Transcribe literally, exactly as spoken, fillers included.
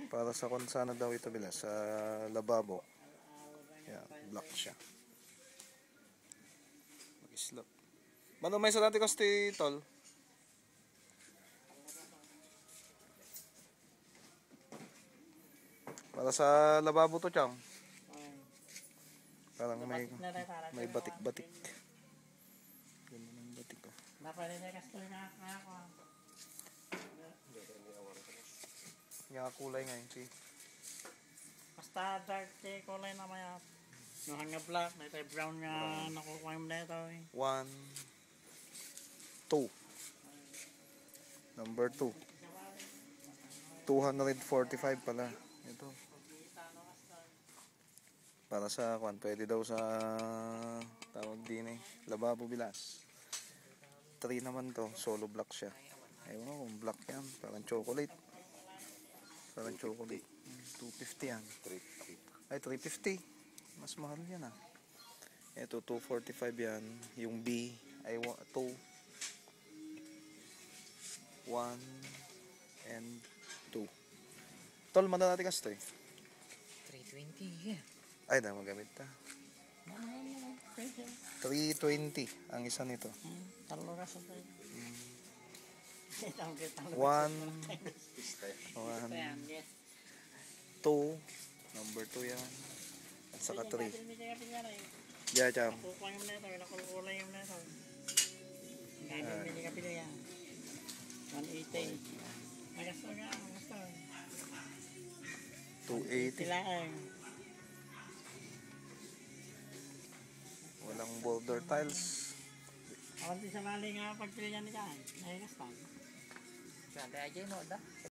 Para sa kung sana daw ito bila sa lababo. Yan, black siya. Mag-slap. Mano may sa dati kasi tol. Para sa lababo to, Chang. Parang may may batik-batik. Ganda ng batik ko. Yung kulay nga yun, si. Basta dark kay kulay na maya. No hanga black, na tayo brown nga nakukuha mo na ito. One, two. Number two. two forty-five pala. Ito. Para sa kwan, pwede daw sa tawag din eh. Lababo bilas. three naman to, solo black siya. Ewan ko kung black yan, parang chocolate. Parang chocolate. two fifty yan. Ay, three fifty. Mas mahal yan ah. Ito, two forty-five yan. Yung B, ay two. one and two. Tol, manda natin kasi ito eh. three twenty, yeah. Ay, na magamit ta. three twenty ang isa nito. Talo ka sa tayo. one, one, two, number two yan. At saka three. Yeah, Cham. Kukuha mo na ito, nakukulay mo na ito. Hindi ka pili yan. one eighty. Magasto nga, magasto. two eighty. Sila ay. Walang border tiles. Awan din sa mali nga pagpili yan ni Kaan. Nahigas lang. Sada aja no da.